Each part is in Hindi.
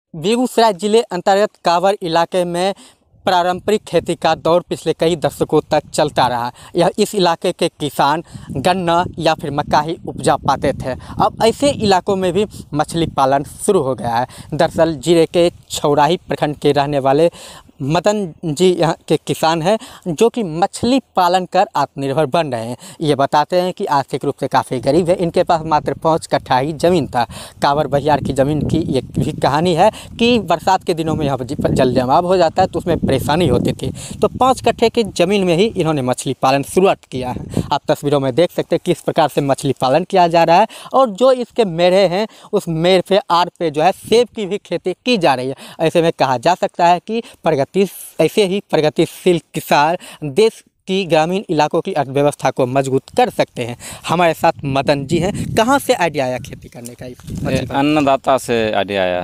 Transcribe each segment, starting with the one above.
बेगूसराय जिले अंतर्गत कांवर इलाके में पारंपरिक खेती का दौर पिछले कई दशकों तक चलता रहा। यह इस इलाके के किसान गन्ना या फिर मक्का ही उपजा पाते थे। अब ऐसे इलाकों में भी मछली पालन शुरू हो गया है। दरअसल जिले के छौराही प्रखंड के रहने वाले मदन जी यहाँ के किसान हैं, जो कि मछली पालन कर आत्मनिर्भर बन रहे हैं। ये बताते हैं कि आर्थिक रूप से काफ़ी गरीब है। इनके पास मात्र 5 कट्ठा ही ज़मीन था। कांवर बहियार की ज़मीन की ये भी कहानी है कि बरसात के दिनों में यहाँ पर जल जमाव हो जाता है, तो उसमें परेशानी होती थी। तो 5 कट्ठे की ज़मीन में ही इन्होंने मछली पालन शुरुआत किया है। आप तस्वीरों में देख सकते हैं किस प्रकार से मछली पालन किया जा रहा है। और जो इसके मेढ़े हैं, उस मेढ़ पे आर पे जो है सेब की भी खेती की जा रही है। ऐसे में कहा जा सकता है कि ऐसे ही प्रगतिशील किसान देश की ग्रामीण इलाकों की अर्थव्यवस्था को मजबूत कर सकते हैं। हमारे साथ मदन जी हैं। कहाँ से आइडिया आया खेती करने का? अन्नदाता से आइडिया आया।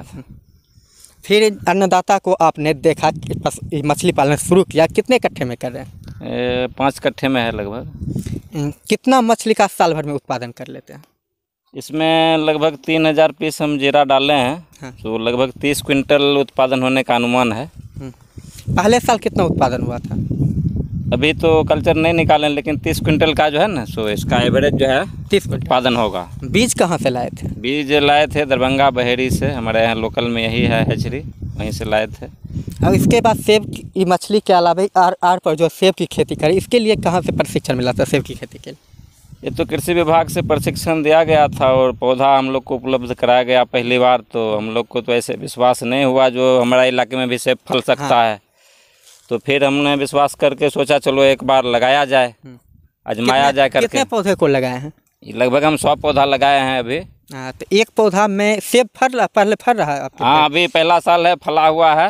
फिर अन्नदाता को आपने देखा, मछली पालन शुरू किया। कितने कट्ठे में कर रहे हैं? 5 कट्ठे में है लगभग। कितना मछली का साल भर में उत्पादन कर लेते हैं? इसमें लगभग 3000 पीस हम जीरा डाले हैं। हाँ। तो लगभग 30 क्विंटल उत्पादन होने का अनुमान है। पहले साल कितना उत्पादन हुआ था? अभी तो कल्चर नहीं निकालें, लेकिन 30 क्विंटल का जो है ना, सो इसका एवरेज जो है 30 उत्पादन होगा। बीज कहाँ से लाए थे? बीज लाए थे दरभंगा बहेड़ी से। हमारे यहाँ लोकल में यही है हैचरी, वहीं से लाए थे। और इसके बाद सेब की मछली के अलावा आर पर जो सेब की खेती करी, इसके लिए कहाँ से प्रशिक्षण मिला था सेब की खेती के लिए? ये तो कृषि विभाग से प्रशिक्षण दिया गया था और पौधा हम लोग को उपलब्ध कराया गया पहली बार। तो हम लोग को तो ऐसे विश्वास नहीं हुआ जो हमारे इलाके में भी सेब फल सकता है। तो फिर हमने विश्वास करके सोचा चलो एक बार लगाया जाए, आजमाया जाए करके। कितने पौधे को लगाए हैं? लगभग हम 100 पौधा लगाए हैं अभी। तो एक पौधा में सेब पहले फल रहा है? हाँ, अभी पहला साल है, फला हुआ है।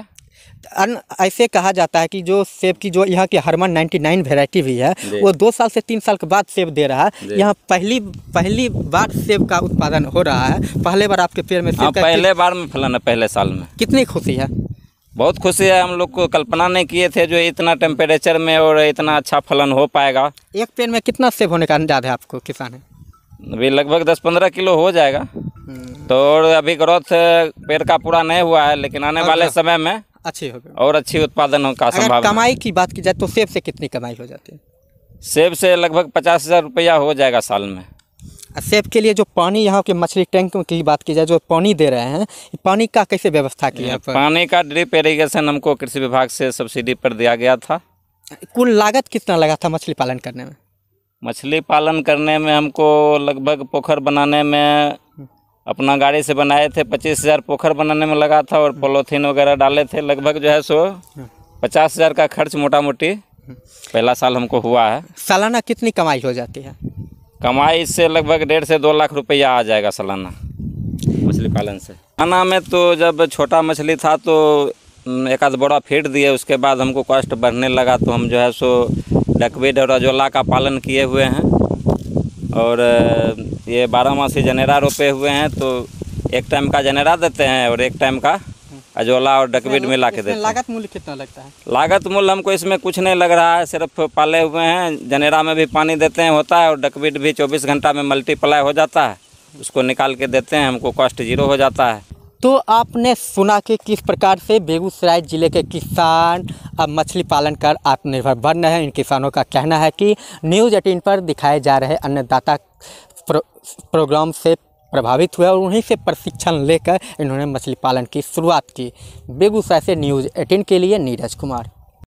ऐसे कहा जाता है कि जो सेब की जो यहाँ की हरमन 99 वैरायटी भी है, वो 2 साल से 3 साल के बाद सेब दे रहा है। यहाँ पहली बार सेब का उत्पादन हो रहा है। पहले बार आपके पेड़ में सेब का पहले बार में फलन है, पहले साल में। कितनी खुशी है? बहुत खुशी है। हम लोग को कल्पना नहीं किए थे जो इतना टेम्परेचर में और इतना अच्छा फलन हो पाएगा। एक पेड़ में कितना सेब होने का अंदाजा है आपको, किसान है? अभी लगभग 10-15 किलो हो जाएगा। तो और अभी ग्रोथ पेड़ का पूरा नहीं हुआ है, लेकिन आने वाले समय में अच्छी होगी और अच्छी उत्पादन का संभावना। कमाई की बात की जाए तो सेब से कितनी कमाई हो जाती है? सेब से लगभग 50,000 रुपया हो जाएगा साल में। सेब के लिए जो पानी, यहाँ के मछली टैंक की बात की जाए, जो पानी दे रहे हैं, पानी का कैसे व्यवस्था किया है? पानी का ड्रिप इरिगेशन हमको कृषि विभाग से सब्सिडी पर दिया गया था। कुल लागत कितना लगा था मछली पालन करने में? मछली पालन करने में हमको लगभग पोखर बनाने में, अपना गाड़ी से बनाए थे, 25,000 पोखर बनाने में लगा था। और पॉलीथीन वगैरह डाले थे। लगभग जो है सो 50,000 का खर्च मोटा मोटी पहला साल हमको हुआ है। सालाना कितनी कमाई हो जाती है? कमाई इससे लगभग 1.5 से 2 लाख रुपया आ जाएगा सालाना मछली पालन से। खाना में तो जब छोटा मछली था तो 1 आध बोरा फीड दिए। उसके बाद हमको कॉस्ट बढ़ने लगा, तो हम जो है सो डकवीड और अजोला का पालन किए हुए हैं। और ये 12मासी जनेरा रोपे हुए हैं। तो एक टाइम का जनेरा देते हैं और एक टाइम का अजोला और डकवीड मिला के देते हैं। लागत मूल्य कितना लगता है? लागत मूल्य हमको इसमें कुछ नहीं लग रहा है। सिर्फ पाले हुए हैं, जनेरा में भी पानी देते हैं होता है, और डकवीड भी 24 घंटा में मल्टीप्लाई हो जाता है। उसको निकाल के देते हैं, हमको कॉस्ट 0 हो जाता है। तो आपने सुना कि किस प्रकार से बेगूसराय ज़िले के किसान अब मछली पालन कर आत्मनिर्भर बन रहे हैं। इन किसानों का कहना है कि न्यूज़ 18 पर दिखाए जा रहे अन्नदाता प्रोग्राम से प्रभावित हुए और उन्हीं से प्रशिक्षण लेकर इन्होंने मछली पालन की शुरुआत की। बेगूसराय से न्यूज़ 18 के लिए नीरज कुमार।